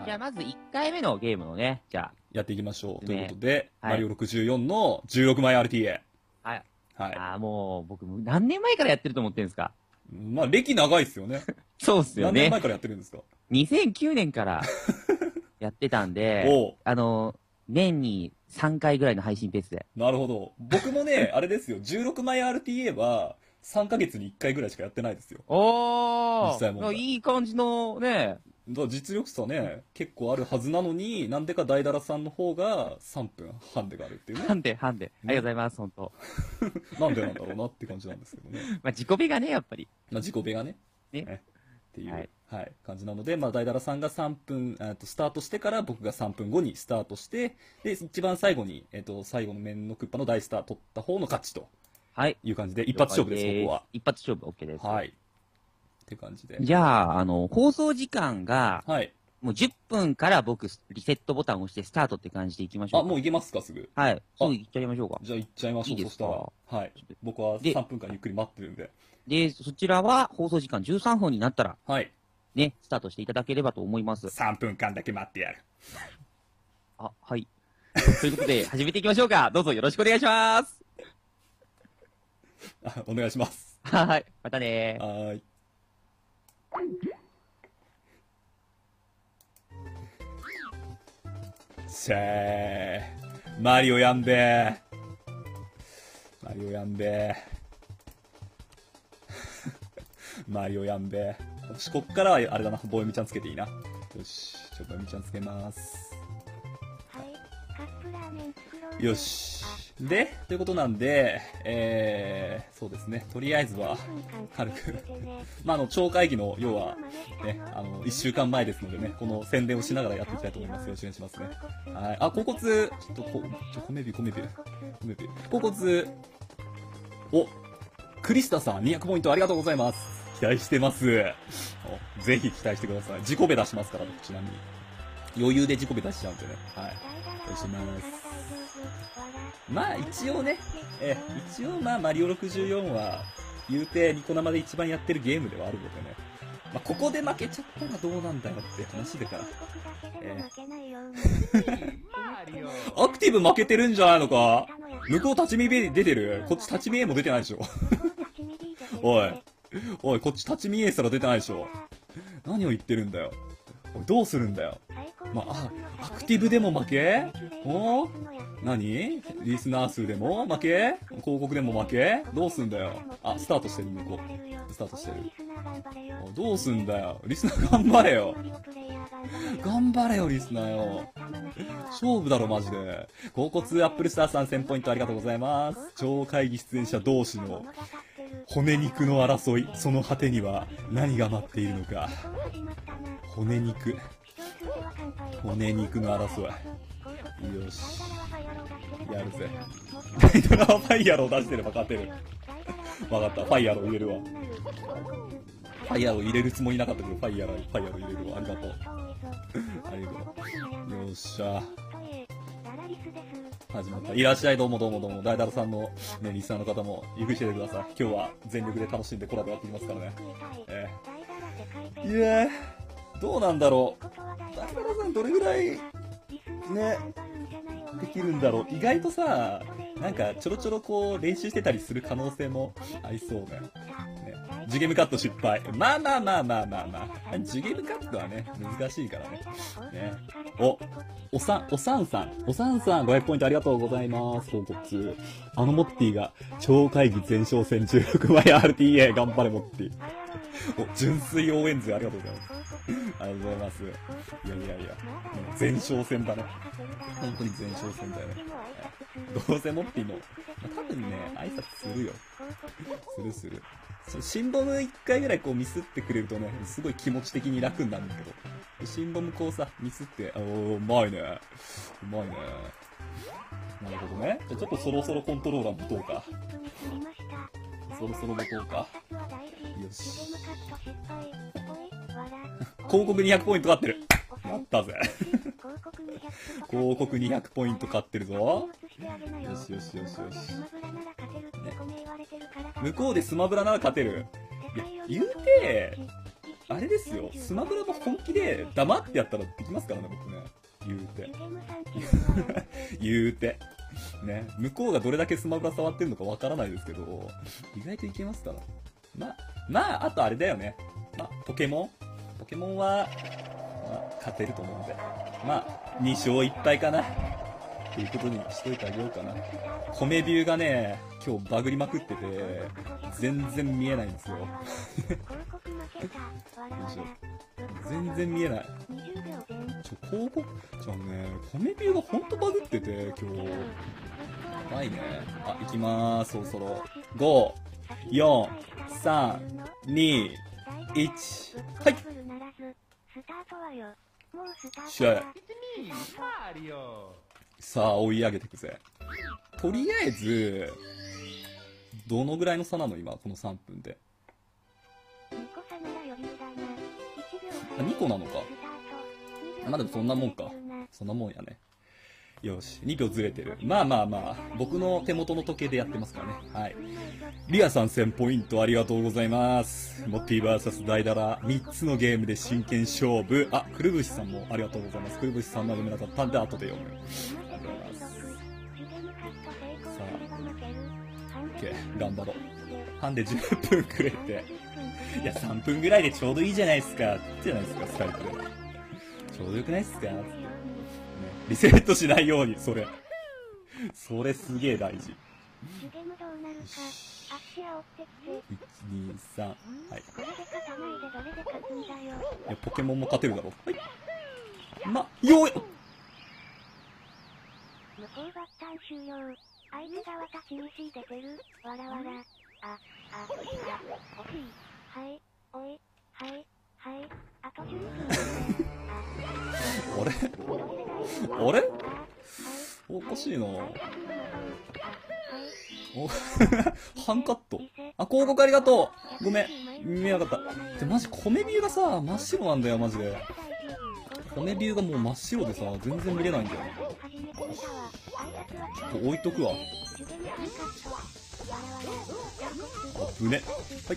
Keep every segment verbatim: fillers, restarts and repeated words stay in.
じゃあまずいっかいめのゲームのね、じゃあ。 やっていきましょう。 ねということで、 はい、 マリオろくじゅうよんのじゅうろくまい アールティーエー。 はい。 はい。 ああ、もう、僕、何年前からやってると思ってるんですか？ まあ、歴長いっすよね。 そうっすよね。 何年前からやってるんですか？ にせんきゅうねんからやってたんで、 おうあの、年にさんかいぐらいの配信ペースで。 なるほど。僕もね、あれですよ、じゅうろくまい アールティーエー はさんかげつにいっかいぐらいしかやってないですよ。 おー実際問題いい感じのね、 だから実力差ね、結構あるはずなのに、なんでか大だらさんの方がさんぷんはんでがあるっていうね。 ハンデ、ハンデ。ありがとうございます、本当。 なんでなんだろうなって感じなんですけどね。 まあ、自己美がね、やっぱり。 まあ、自己ベがね。 ねねっていう、 ははいい、感じなので、まあ、大だらさんがさんぷん、えっと、スタートしてから僕がさんぷんごにスタートして、で、一番最後に、えっと、最後の面のクッパの大スター取った方の勝ちとはい。 いう感じで、一発勝負です、 了解ここは。 一発勝負 OK です。 はい。って感じで。 じゃあ、あの、放送時間が、 はい。 もうじゅっぷんから僕、リセットボタンを押してスタートって感じでいきましょうあ、 か。 もういけますか、すぐ。 はい。すぐ行っちゃいましょうか。 じゃあ行っちゃいましょう、 いいですかそしたら。はい。僕はでさんぷんかんゆっくり待ってるんで。 で、そちらは放送時間じゅうさんぷんになったら、 はい。 ね、スタートしていただければと思います。 さんぷんかんだけ待ってやる。 あ、はい。ということで、始めていきましょうか。どうぞよろしくお願いします。 あ、お願いします。 はい。またねー。 はーい。しゃー。マリオやんべー。マリオやんべー。マリオやんべー。よし、こっからはあれだな、ボエミちゃんつけていいな。よし、ちょ、ボエミちゃんつけます。よし。で、ということなんで、えー、そうですね、とりあえずは、軽く、まあ、あの、超会議の、要は、ね、あの、一週間前ですのでね、この宣伝をしながらやっていきたいと思います。よろしくお願いしますね。はい。あ、甲骨、ちょっと、こ、ちょ、米火、米火、米火。甲骨、お、クリスタさん、にひゃくポイントありがとうございます。期待してます。おぜひ期待してください。自己ベ出しますから、僕ちなみに。余裕で自己ベ出しちゃうんでね。はい。お願いします。まあ一応ね、え一応まあマリオろくじゅうよんは言うてニコ生で一番やってるゲームではあるのでね、まあここで負けちゃったらどうなんだよって話だから、えー、アクティブ負けてるんじゃないのか。向こう立ち見出てる。こっち立ち見 A も出てないでしょ。おいおい、こっち立ち見 A すら出てないでしょ。何を言ってるんだよ。おい、どうするんだよ。まあ、あ、アクティブでも負け？お何？リスナー数でも負け？広告でも負け？どうすんだよ。あ、スタートしてる、向こう。スタートしてる。どうすんだよ。リスナー頑張れよ。頑張れよ、リスナーよ。勝負だろ、マジで。甲骨アップルスターさんせんポイントありがとうございます。超会議出演者同士の骨肉の争い、その果てには何が待っているのか。骨肉。骨肉の争い。よし。やるぜ。ダイドラはファイヤロー出してれば勝てる。わかった。ファイヤロー入れるわ。ファイヤロー入れるつもりなかったけど、ファイヤロー、ファイヤロー入れるわ。ありがとう。ありがとう。よっしゃ。始まった。いらっしゃい、どうもどうもどうも。ダイダルさんのね、リスナーの方も、ゆっくりしててください。今日は全力で楽しんでコラボやっていきますからね。えー、いやー、どうなんだろう。ダイダルさんどれぐらい、ね、できるんだろう。意外とさ、なんかちょろちょろこう練習してたりする可能性もありそうだよ。ね。ジュゲムカット失敗。まあまあまあまあまあまあ。ジュゲムカットはね、難しいからね。ね。お、おさん、おさんさん。おさんさんごひゃくポイントありがとうございます。報告中。あのモッティが超会議前哨戦じゅうろくまい アールティーエー 頑張れモッティ。お、純粋応援勢ありがとうございます。ありがとうございます。いやいやいや、前哨戦だね。本当に前哨戦だよね。どうせモッティの、まあ、多分ね、挨拶するよ。するする。シンボム一回ぐらいこうミスってくれるとね、すごい気持ち的に楽になるんだけど。シンボムこうさ、ミスって、おー、うまいね。うまいね。なるほどね。じゃあちょっとそろそろコントローラー持とうか。そろそろ持とうか。よし。広告にひゃくポイント勝ってる。やったぜ。広告にひゃくポイント勝ってるぞ。よしよしよしよし。ね、向こうでスマブラなら勝てる。いや、言うて、 あれですよ、スマブラも本気で黙ってやったらできますからね、僕ね。言うて。言うて。ね。向こうがどれだけスマブラ触ってるのかわからないですけど、意外といけますから。まあ、まあ、あとあれだよね。まあ、ポケモンポケモンは、まあ、勝てると思うんで。まあ、に勝いっぱいかな。っていうことにしといてあげようかな。米ビューがね、今日バグりまくってて、全然見えないんですよ。よいしょ。全然見えない。ちょ、広告、じゃあね、米ビューがほんとバグってて、今日。やばいね。あ、行きまーす、そろそろ。ご、よん、さん、に、いち、はい。試合。さあ、追い上げていくぜ。とりあえず、どのぐらいの差なの今、このさんぷんで。あ、にこなのか。まあでもそんなもんか。そんなもんやね。よし、にびょうずれてる。まあまあまあ、僕の手元の時計でやってますからね。はい。リアさんせんポイントありがとうございます。モッティ ブイエス ダイダラ、みっつのゲームで真剣勝負。あ、くるぶしさんもありがとうございます。くるぶしさんのごめんなさったんで後で読む。ありがとうございます。さあ、OK、頑張ろう。ハンでじゅっぷんくれて。いや、さんぷんぐらいでちょうどいいじゃないですか。じゃないですか、スカイプで。ちょうどよくないっすか、ね、リセットしないように、それ。それすげえ大事。いち、に、さん。はい。いや、ポケモンも勝てるだろ。はい。ま、よい向こうバッタン終了。相手側立ち西出てる。わらわら。あ、あ、あ、欲しい。はい、おい、はい、はい。あとじゅっぷん。 あれあれおかしいな。お半カット。あ、広告ありがとう。ごめん。見えなかった。で、マジ、米ビューがさ、真っ白なんだよ、マジで。米ビューがもう真っ白でさ、全然見れないんだよ。ちょっと置いとくわ。あぶね。はい。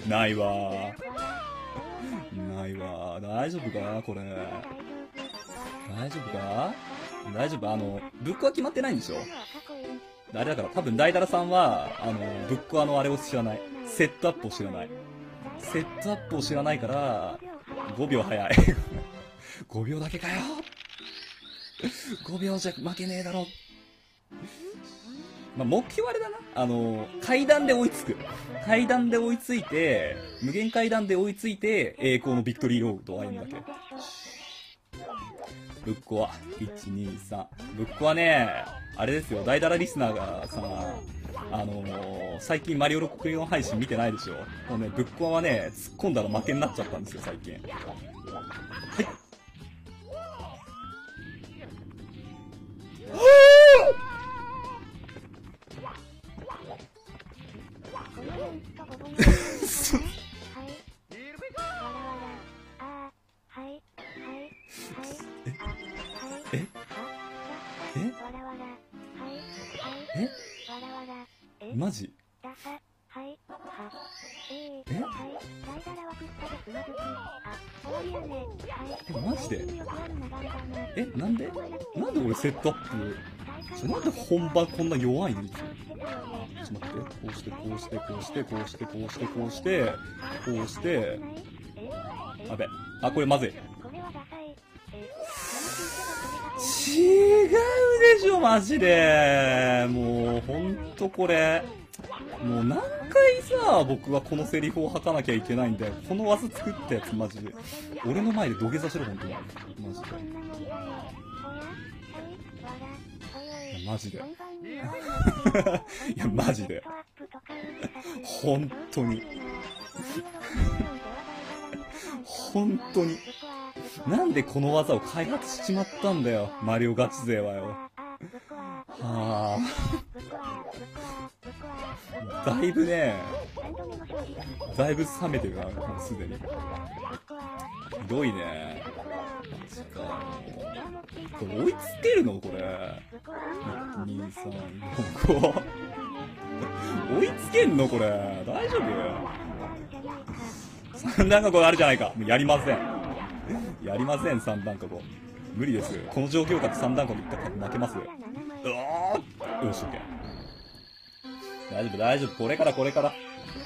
ないわー。ないわー。大丈夫かこれ。大丈夫か大丈夫あの、ブックは決まってないんでしょあれだから多分ダイダラさんは、あの、ブックはあの、あれを知らない。セットアップを知らない。セットアップを知らないから、ごびょう早い。ごびょうだけかよごびょうじゃ負けねえだろ。まあ、目標あれだな。あの、階段で追いつく。階段で追いついて、無限階段で追いついて、栄光のビクトリーロードを歩むだけ。ぶっこは、いち、に、さん。ぶっこはね、あれですよ、ダイダラリスナーがさ、あのー、最近マリオろくじゅうよん配信見てないでしょ。もうね、ぶっこはね、突っ込んだら負けになっちゃったんですよ、最近。はい。ええええマジええマジでえなんでなんで俺セットアップちょなんで本番こんな弱いのいつもちょっと待ってこうしてこうしてこうしてこうしてこうしてこうしてこうしてあべあこれまずい違うでしょマジでもうほんとこれもう何回さ僕はこのセリフを吐かなきゃいけないんだよこの技作ったやつマジで俺の前で土下座しろほんとにマジでいやマジでいやマジで本当に本当になんでこの技を開発しちまったんだよマリオガチ勢はよはあだいぶねだいぶ冷めてるなもうすでにひどいねこれ追いつけるのこれにさんよんご追いつけんのこれ大丈夫三段囲いあるじゃないか。もうやりません。やりません、三段囲い。無理です。この状況下で三段囲いいったら負けますよ。うわーよし、オッケー。大丈夫、大丈夫。これから、これから。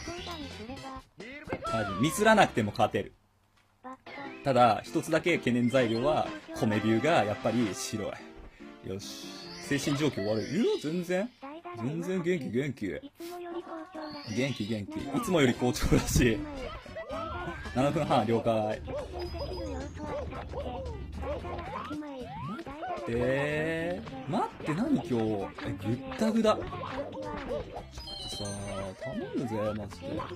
大丈夫。ミスらなくても勝てる。ただ、一つだけ懸念材料は、米ビューがやっぱり白い。よし。精神状況悪い。いや、全然。全然元気、元気。元気、元気。いつもより好調らしい。ななふんはん、了解。えー、待って、何今日。え、ぐったぐだ。ちょっとさ、頼むぜ、マジで。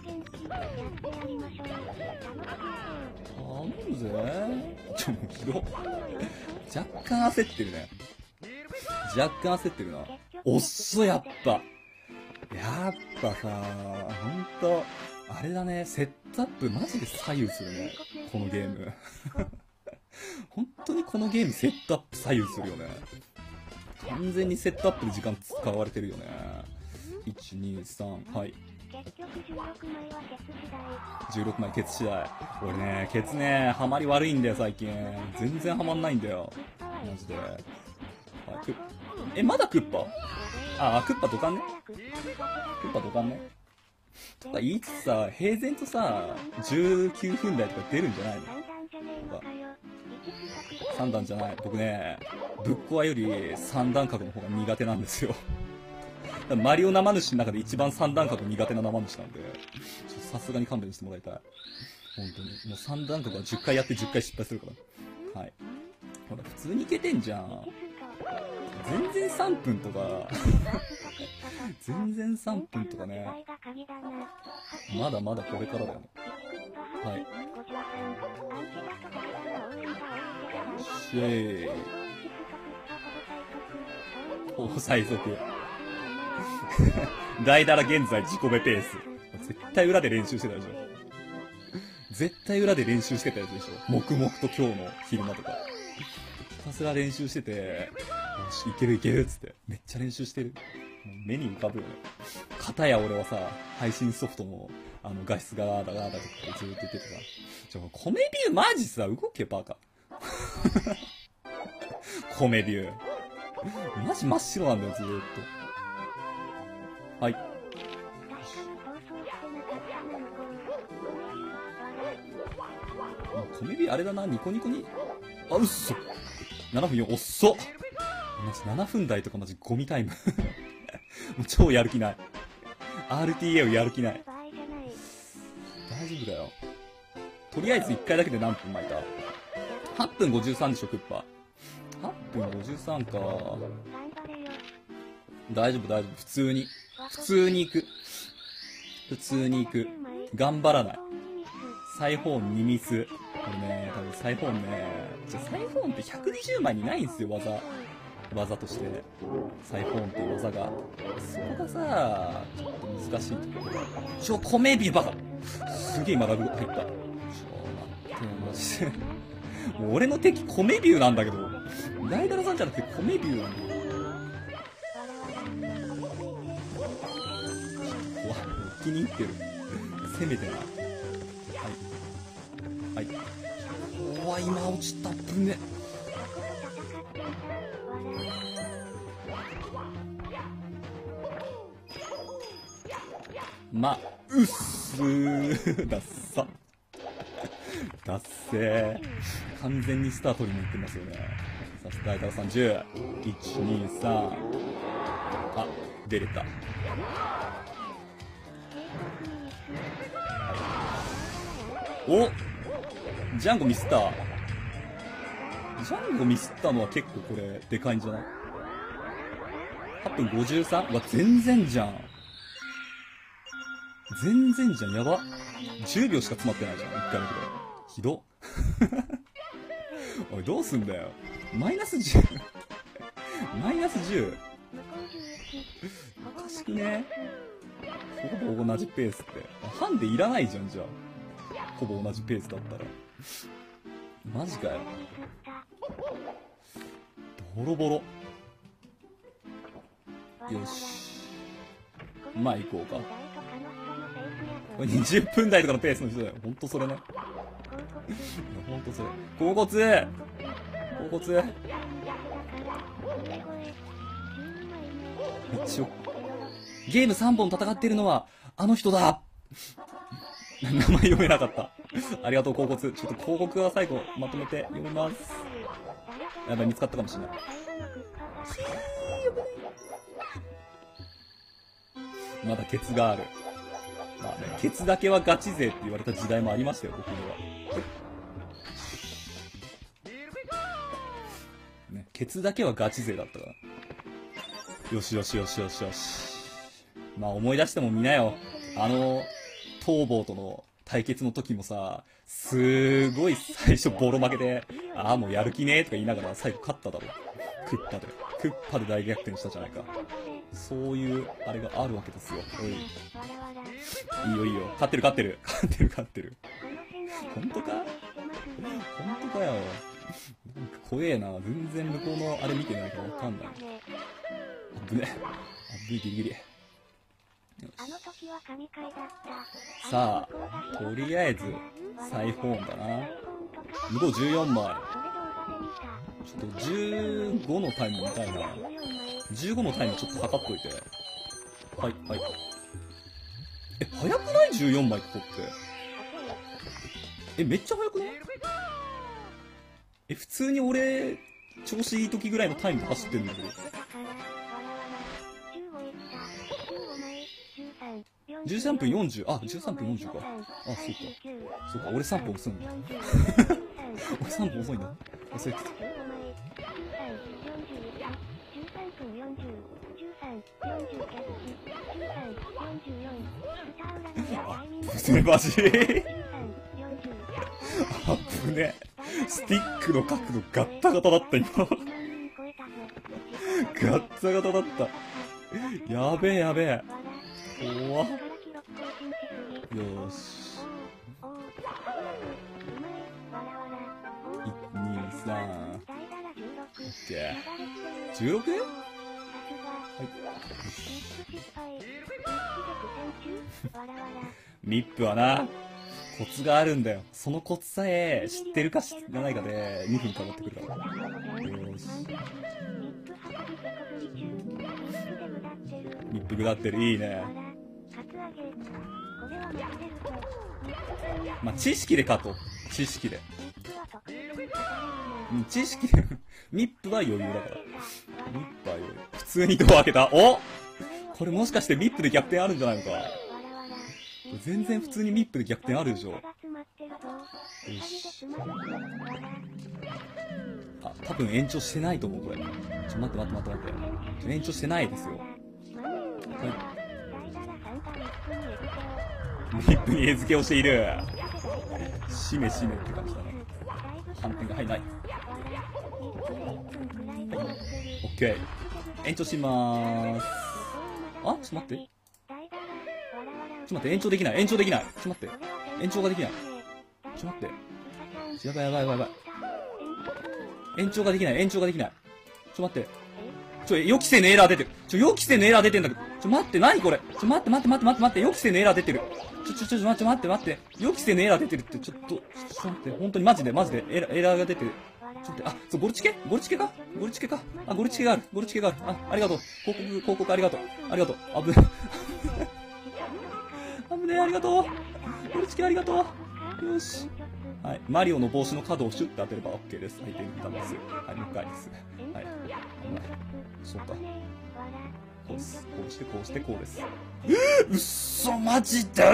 頼むぜ。ちょ、もうひど。若干焦ってるね。若干焦ってるな。おっそ、やっぱ。やっぱさ、ほんと、あれだね、セットアップマジで左右するね。このゲーム。本当にこのゲームセットアップ左右するよね。完全にセットアップで時間使われてるよね。いち、に、さん、はい。じゅうろくまいケツ次第。俺ね、ケツね、ハマり悪いんだよ最近。全然ハマんないんだよ。マジで。はい、クえ、まだクッパあ、クッパドカンね。クッパドカンね。とか言いつつさ、平然とさ、じゅうきゅうふん台とか出るんじゃないの？さん段じゃない。僕ね、ぶっこわよりさん段角の方が苦手なんですよ。マリオ生主の中で一番さん段角苦手な生主なんで、さすがに勘弁してもらいたい。本当に。もうさん段角はじゅっかいやってじゅっかい失敗するから。はい。ほら、普通にいけてんじゃん。全然さんぷんとか。全然さんぷんとかね。まだまだこれからだよね。はい。シェーイ。高最速。代打ら現在自己ベペース。絶対裏で練習してたでしょ。絶対裏で練習してたやつでしょ。黙々と今日の昼間とか。ひたすら練習してて、よし、いけるいけるっつって。めっちゃ練習してる。目に浮かぶよね。片や俺はさ、配信ソフトの、あの、画質がだがだとかずーっと言っててさ、ちょ、コメビューマジさ、動けバカ。コメビュー。マジ真っ白なんだよ、ずーっと。はい。コメビューあれだな、ニコニコに。あ、うっそ。ななふんよん、おっそ。マジななふん台とかマジゴミタイム。もう超やる気ない。アールティーエー をやる気ない。大丈夫だよ。とりあえずいっかいだけで何分巻いた ?はち 分ごじゅうさんでしょ、クッパ。はち分ごじゅうさんか。大丈夫、大丈夫。普通に。普通に行く。普通に行く。頑張らない。サイフォンにミス。これね、多分サイフォンね。じゃサイフォンってひゃくにじゅうまいにないんすよ、技。技として。サイフォンっていう技が。そこがさ、ちょっと難しいところ。ちょ、米ビバカすげえ今ラグ入った。ちょ、待って、マジで。もう俺の敵米ビューなんだけど。ダイダラさんじゃなくて米ビューなんだよ。怖い。気に入ってる。攻めてな。はい。はい。うわ、今落ちた。ぶね。ま、うっすー。だっさ。だっせー。完全にスター取りに行ってますよね。さあ、ダイダラさんじゅう。いち、に、さん。あ、出れた。お、ジャンゴミスった。ジャンゴミスったのは結構これ、でかいんじゃない？ はち 分ごじゅうさん？ うわ、全然じゃん。全然じゃん、やば。じゅうびょうしか詰まってないじゃん、いっかいめくらい。ひど。おい、どうすんだよ。マイナスじゅう。マイナスじゅう。おかしくね？ほぼ同じペースって。ハンデいらないじゃん、じゃあ。ほぼ同じペースだったら。マジかよ。ボロボロ。よし。まあ行こうか。 これにじゅっぷん台とかのペースの人だよ。ほんとそれね。ほんとそれ。甲骨甲骨一応、ゲームさんぼん戦ってるのは、あの人だ名前読めなかった。ありがとう、甲骨。ちょっと広告は最後、まとめて読みます。やばい、見つかったかもしれない。まだケツがある。まあね、ケツだけはガチ勢って言われた時代もありましたよ、僕には。ね、ケツだけはガチ勢だったから。よしよしよしよしよし。まあ思い出しても見なよ。あの、逃亡との対決の時もさ、すーごい最初ボロ負けで、ああもうやる気ねーとか言いながら最後勝っただろ。クッパで。クッパで大逆転したじゃないか。そういう、あれがあるわけですよ。おい。いいよいいよ。勝ってる勝ってる。勝ってる勝ってる。ほんとかほんとかよ。なんか怖えな。全然向こうのあれ見てないからわかんない。あぶね。あぶね、ギリギリ。よし。さあ、とりあえず、再訪問だな。向こうじゅうよんまい。ちょっとじゅうごのタイム見たいな。じゅうごのタイムちょっと測っといて。はい、はい。え、早くない ?じゅうよん 枚って取って。え、めっちゃ早くない？え、普通に俺、調子いい時ぐらいのタイムで走ってるんだけど。じゅうさんぷんよんじゅう、あ、じゅうさんぷんよんじゅうか。あ、そうか。そうか、俺さんぷん遅いんだ。俺さんぷん遅いんだ。忘れてた。あ、ぶねマジあぶね。スティックの角度ガッタガタだった今。ガッタガタだった。やべえやべえ。怖っ。よーし。いち、に、さん。オッケー。じゅうろく？ はい。ミップはな、コツがあるんだよ。そのコツさえ知ってるか知らないかでにふんかかってくるから。よーし。ミップ下ってる。いいね。まあ、知識で勝とう。知識で。うん、知識で。ミップは余裕だから。ミップは余裕。普通にドア開けた。お！これもしかしてミップで逆転あるんじゃないのか。全然普通にミップで逆転あるでしょ。よし。あ、多分延長してないと思う、これ。ちょ、待って待って待って待って。延長してないですよ。はい。ミップに餌付けをしている。しめしめって感じだな。反転が入んない。オッケー。延長しまーす。あ、ちょっと待って。ちょっと待って、延長できない。延長できない。ちょっと待って。延長ができない。ちょっと待って。やばいやばいやばいやばい。延長ができない。延長ができない。ちょっと待って。ちょ、予期せぬエラー出てる。ちょ、予期せぬエラー出てんだけど。ちょ、待って、なにこれ。ちょ、待って待って待って待って待って。予期せぬエラー出てる。ちょ、ちょ、ちょ、待って待って待って。予期せぬエラー出てるって、ちょっと、ちょっと待って。本当にマジでマジでエラー、エラーが出てる。ちょっと待って、あ、そう、ゴルチケゴルチケかゴルチケかあ、ゴルチケがある。ゴルチケがある。あ、ありがとう。広告、広告ありがとう。ありがとう。あぶね。あぶね、ありがとう。ゴルチケありがとう。よし。はい。マリオの帽子の角をシュッて当てれば OK です。相手に打たます。はい、もう一回です。はい。そうか。こうです。こうして、こうして、こうです。えー、うっそ、マジで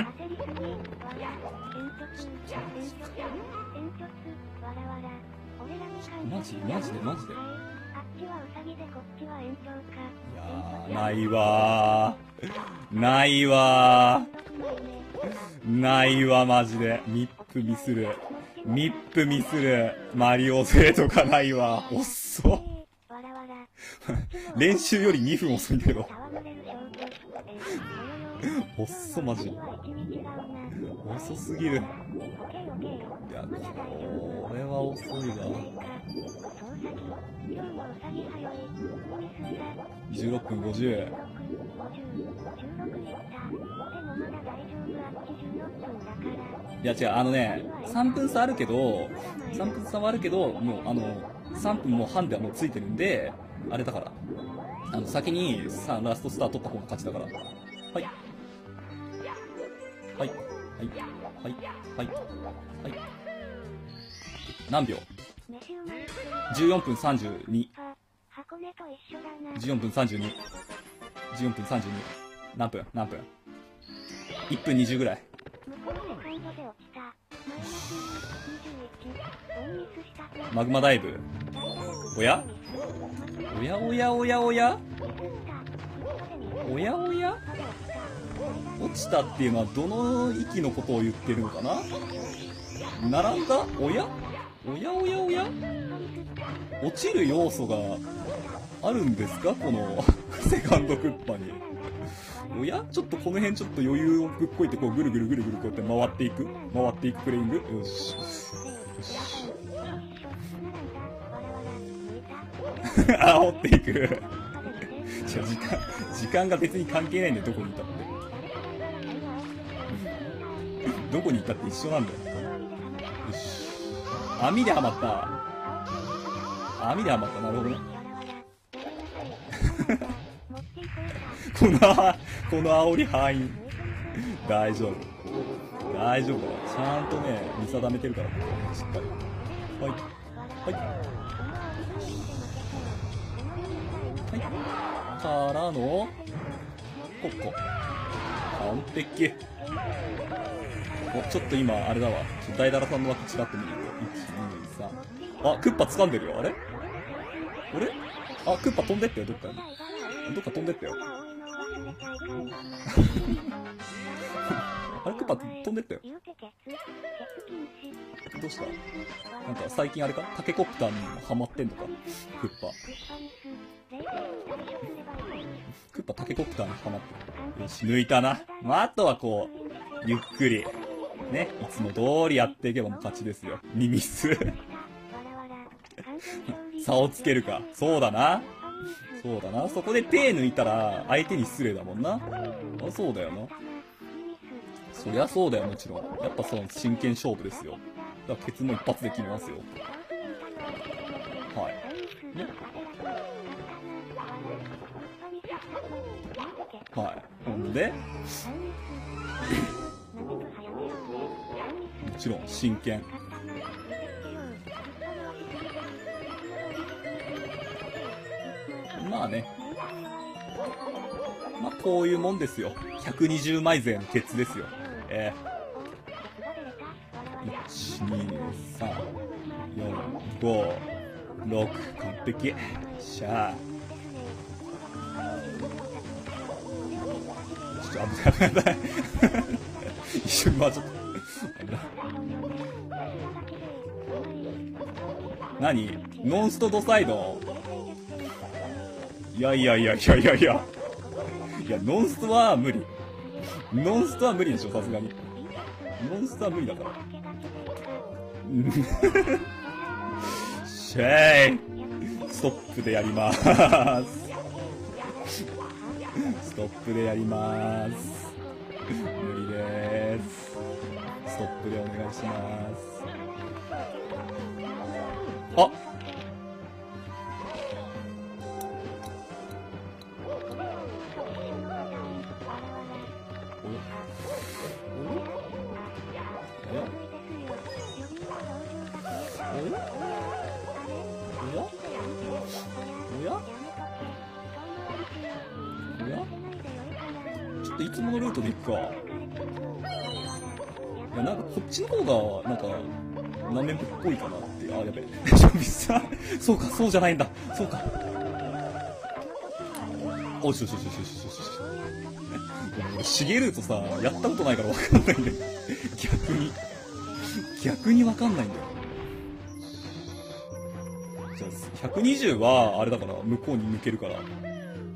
マジマジでマジで。いやー、ないわー。ないわー。ないわ、マジで。ミップミスる。ミップミスる。マリオ勢とかないわ。おっそ。練習よりにふん遅いんだけど。おっそ、マジ。 遅すぎる。いや、これは遅いわ。じゅうろっぷんごじゅう。いや違う、あのね、さんぷん差あるけど、さんぷん差はあるけど、もうあの、さんぷんもう半ではもうついてるんで、あれだから。あの、先にさ、ラストスター取った方が勝ちだから。はい。はい。はい。はい。はい。はい。何秒 ?じゅうよんぷんさんじゅうに。じゅうよんぷんさんじゅうに。じゅうよんぷんさんじゅうに。何分何分 ?いっぷんにじゅうぐらい。マグマダイブ。おやおやおやおやおやおやおや落ちたっていうのはどの域のことを言ってるのかな。並んだおやおやおやおや落ちる要素があるんですかこのセカンドクッパに。おやちょっとこの辺ちょっと余裕をぶっこいてこうぐるぐるぐるぐるこうやって回っていく回っていくプレイング。よしよし煽っていくじゃ時間時間が別に関係ないんだよ。どこにいたってどこにいたって一緒なんだよ。よし網ではまった網ではまったなるほどねこのこの煽り範囲大丈夫大丈夫だよ。ちゃんとね見定めてるからしっかり。はいはいはいからのここ完璧。おちょっと今あれだわ。大だらさんの枠ちらっと見るといちにさん。あクッパ掴んでるよ。あれあれあクッパ飛んでったよ。どっかにどっか飛んでったよあれクッパ飛んでったよ。どうしたなんか最近あれかタケコプターにハマってんのかクッパ。クッパタケコプターにハマってる。よし抜いたな。まあ、あとはこうゆっくりねいつも通りやっていけばもう勝ちですよ。にミス差をつけるか。そうだなそうだな。そこで手抜いたら相手に失礼だもんな。あそうだよな。そりゃそうだよもちろん。やっぱその真剣勝負ですよ。だからケツも一発で決めますよ。はいねはいほんでもちろん真剣。まあねまあこういうもんですよ。ひゃくにじゅうまい勢のケツですよ。えー、いちにさんよんごろく完璧。しゃあちょっと危ない危ない一瞬回っちゃった何ノンストドサイド。いやいやいやいやいやいやいやノンストは無理。ノンストは無理でしょさすがに。ノンストは無理だからシェイストップでやりまーすストップでやりまーす。無理でーす。ストップでお願いします。あちょっといつものルートで行くか。いやなんかこっちの方がなんかナメっぽいかなっていう。あやべえそうかそうじゃないんだ。そうかおしよしよしよしよしよし。俺シゲルートさやったことないから分かんないんだよ逆に逆に分かんないんだよ。じゃあひゃくにじゅうはあれだから向こうに抜けるから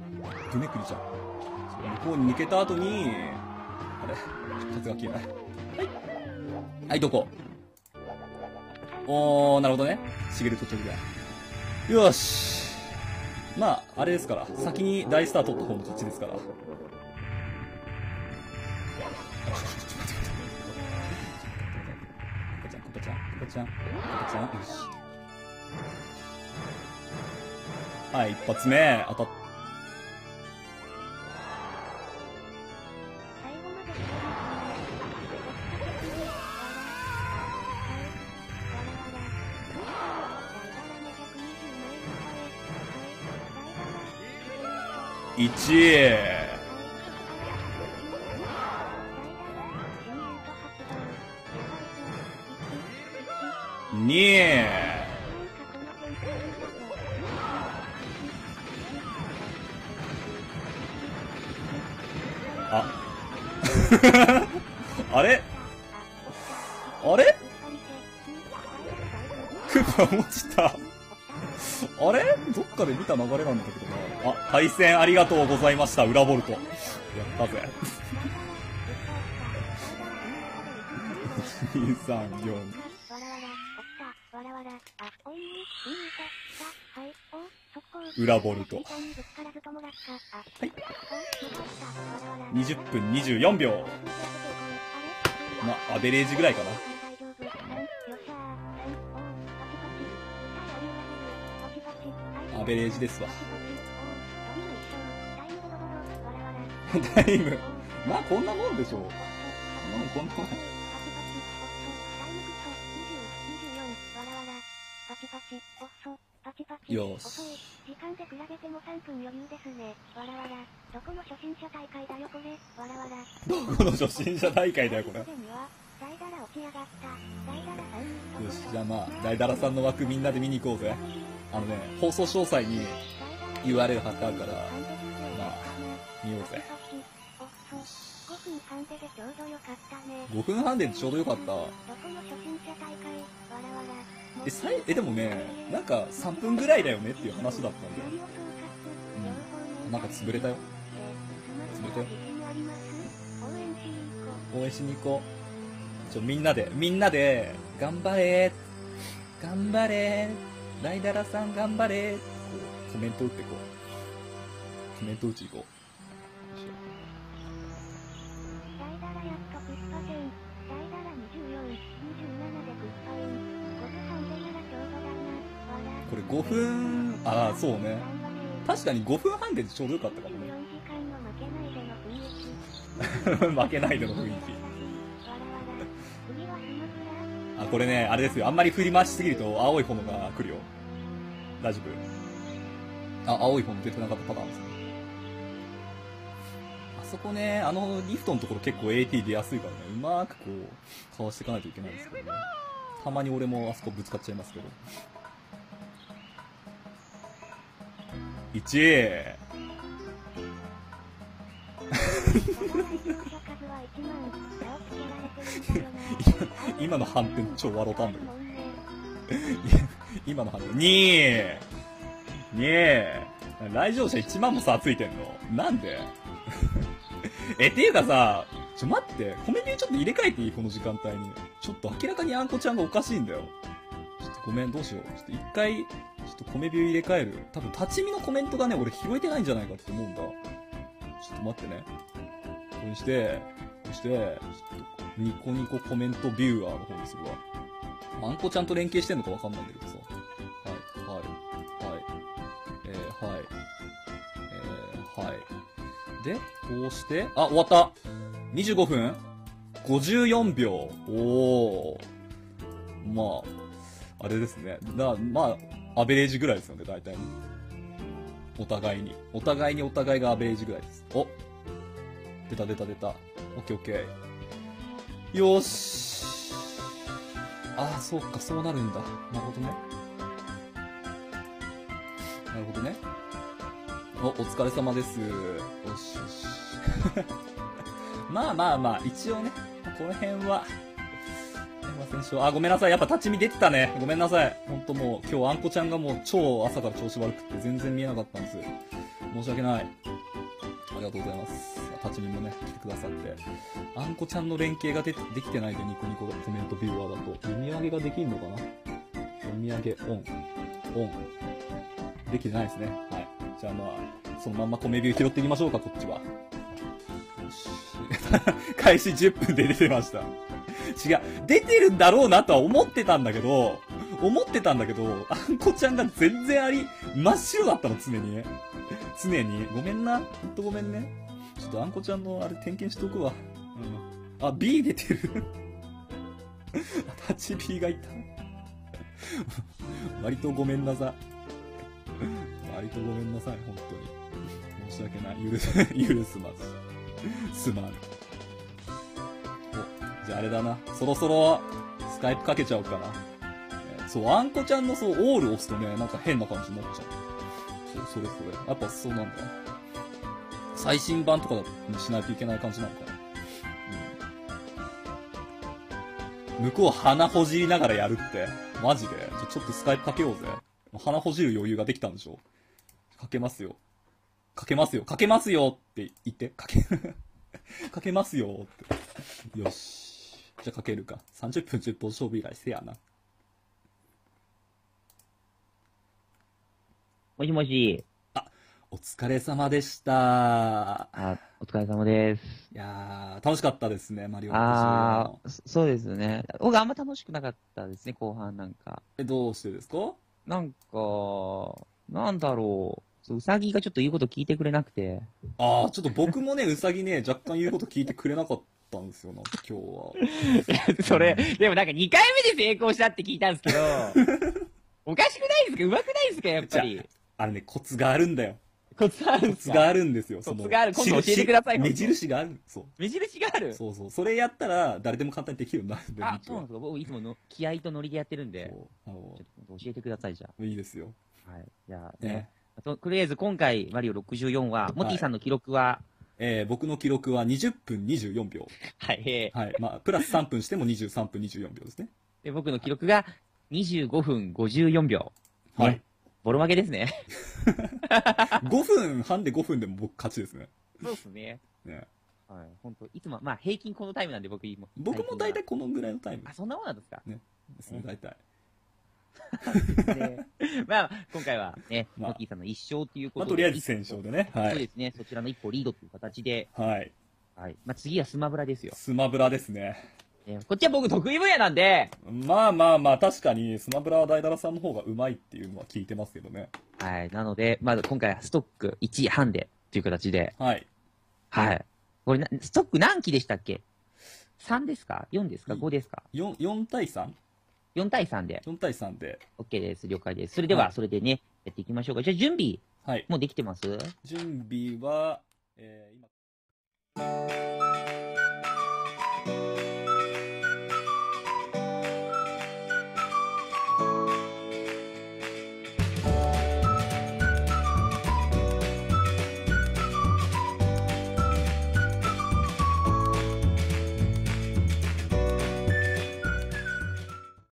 ドネクリじゃん。向こうに抜けた後にあれ風が消えない。 はい、どこ？おー、なるほどね。しげると直だ。よーし。まあ、あれですから。先に大スター取った方の勝ちですから。コパちゃん、コパちゃん、コパちゃん、コパちゃん、よし。はい、一発目、当たっ、いちい。にい。あ。あれあれクッパ落ちた。あれどっかで見た流れなんだけどな。あ、対戦ありがとうございました、裏ボルト。やったぜ。に、さん、よん。裏ボルト。はい。にじゅっぷんにじゅうよんびょう。まあ、アベレージぐらいかな。アベレージですわ。タイム。まあ、こんなもんでしょう。もうこんなもん。よし。 時間で比べてもさんぷん余裕ですね。わらわら。どこの初心者大会だよこれ。わらわら。 どこの初心者大会だよこれ。よし、じゃあまあ、ダイダラさんの枠みんなで見に行こうぜ。あのね、放送詳細に ユーアールエル 貼ってあるから、まあ、見ようぜ。 ごふんはんででちょうどよかったね。 ごふんはんでちょうどよかった。 どこの初心者大会。わらわら。 え、さい、え、でもね、なんかさんぷんぐらいだよねっていう話だったんだよ。うん。なんか潰れたよ。潰れたよ。応援しに行こう。ちょ、みんなで、みんなで、頑張れー。頑張れー。ライダラさん頑張れー。こう、コメント打ってこう。コメント打ち行こう。 ライダラやっとクスパ戦。ライダラにじゅうよん、にじゅうななでクスパイン。 これごふん、ああ、そうね。確かにごふんはんでちょうどよかったかもね。負けないでの雰囲気。あ、これね、あれですよ。あんまり振り回しすぎると青い炎が来るよ。大丈夫？あ、青い炎出てなかったパターンですね。あそこね、あのリフトのところ結構 エーティー 出やすいからね、うまーくこう、かわしていかないといけないんですけどね。たまに俺もあそこぶつかっちゃいますけど。いちい。今の反転超笑ったんだけど。今の反転。にい。にい。来場者いちまんも差ついてんのなんでえ、っていうかさ、ちょ待って、コメディちょっと入れ替えていいこの時間帯に。ちょっと明らかにあんこちゃんがおかしいんだよ。ちょっとごめん、どうしよう。ちょっと一回、ちょっとコメビュー入れ替える。多分、立ち見のコメントがね、俺拾えてないんじゃないかって思うんだ。ちょっと待ってね。これにして、そして、ちょっと、ニコニココメントビューアーの方にするわ。あんこちゃんと連携してんのかわかんないんだけどさ。はい、はい、はい。えー、はい。えー、はい。で、こうして、あ、終わったにじゅうごふん ?ごじゅうよんびょう。おー。まあ、あれですね。だ、まあ、アベレージぐらいですよね、大体。お互いに。お互いにお互いがアベレージぐらいです。お出た出た出た。オッケーオッケー。よーし。ああ、そうか、そうなるんだ。なるほどね。なるほどね。お、お疲れ様です。よしよし。まあまあまあ、一応ね、この辺は、あ、ごめんなさい。やっぱ立ち見出てたね。ごめんなさい。ほんともう、今日あんこちゃんがもう超朝から調子悪くて全然見えなかったんです。申し訳ない。ありがとうございます。 立ち見もね、来てくださって。あんこちゃんの連携がでできてないで、ニコニココメントビューアーだと。読み上げができんのかな？読み上げ、オン。オン。できてないですね。はい。じゃあまあ、そのまんまコメビュー拾っていきましょうか、こっちは。よし。開始じゅっぷんで出てました。違う。出てるんだろうなとは思ってたんだけど、思ってたんだけど、あんこちゃんが全然あり、真っ白だったの、常に。常に。ごめんな。ほんとごめんね。ちょっとあんこちゃんのあれ点検しとくわ。うん。あ、B 出てる。立ち B がいた。割とごめんなさい。割とごめんなさい、本当に。申し訳ない。許す、許すまず。すまん。お、じゃああれだな。そろそろ、スカイプかけちゃおうかな。えーそう、あんこちゃんのそう、オール押すとね、なんか変な感じになっちゃう。そう、それそれ。やっぱそうなんだ。最新版とかにしないといけない感じなのかな。うん。向こう鼻ほじりながらやるって。マジでちょ、ちょっとスカイプかけようぜ。鼻ほじる余裕ができたんでしょ？かけますよ。かけますよ。かけますよって言って。かけ、かけますよって。よし。じゃあかけるか。さんじゅっぷんじゅっぽん勝負以来せやな。 もしもし。 お疲れ様でした。 あ、お疲れ様です。 いやー、楽しかったですね、マリオあー、そそうですね。僕あんま楽しくなかったですね、後半なんか。 え、どうしてですか？ なんか、なんだろう。そううさぎがちょっと言うこと聞いてくれなくて。 あー、ちょっと僕もね、うさぎね、若干言うこと聞いてくれなかったんですよ、なんか今日は。 それ、でもなんかにかいめで成功したって聞いたんですけど、おかしくないですか？うまくないですかやっぱり。 あれね、コツがあるんだよ。 コツあるんですか？ コツがあるんですよ。 コツがある。今度教えてください。 目印がある。そう。 目印がある。 そうそう。それやったら、誰でも簡単にできるようになるんで。 あ、そうなんですか。僕いつもの気合とノリでやってるんで。 そう。あのちょっと教えてください、じゃいいですよ。 あ。はい。じゃあね。 ね。ととりあえず今回、マリオろくじゅうよんは、モティさんの記録は、 えー、僕の記録はにじゅっぷんにじゅうよんびょう。 はい。えーはい。まあ、プラスさんぷんしてもにじゅうさんぷんにじゅうよんびょうですね。 で、僕の記録がにじゅうごふんごじゅうよんびょう。 はいね。ボロ負けですね。 ごふんはんでごふんでも僕勝ちですね。 そうですね。 ね。 はい。本当いつも、まあ平均このタイムなんで僕今。 僕も大体このぐらいのタイムあ、そんなもんなんですか？ ですね、大体。 でまあ、今回はね、 まあモティさんの一勝というこまあ、 とで。 とりあえず戦勝でね。はい。 そうですね。そちらの一歩リードという形で。 はい。 はい。まあ次はスマブラですよ。 スマブラですね。 ねこっちは僕得意分野なんで、 まあまあまあ、確かに、スマブラは大だらさんの方がうまいっていうのは聞いてますけどね。 はい。なので、まず今回はストックいち半でという形で。 はい。 はい。これな、ストック何機でしたっけ？ さん ですか？ よん ですか？ ご ですか？ よん、よん対 さん? よん 対さんで。 よん対さんで。 OK です。了解です。それでは、 はいそれでね、やっていきましょうか。じゃあ準備、 はい。 もうできてます？ 準備は、えー、今。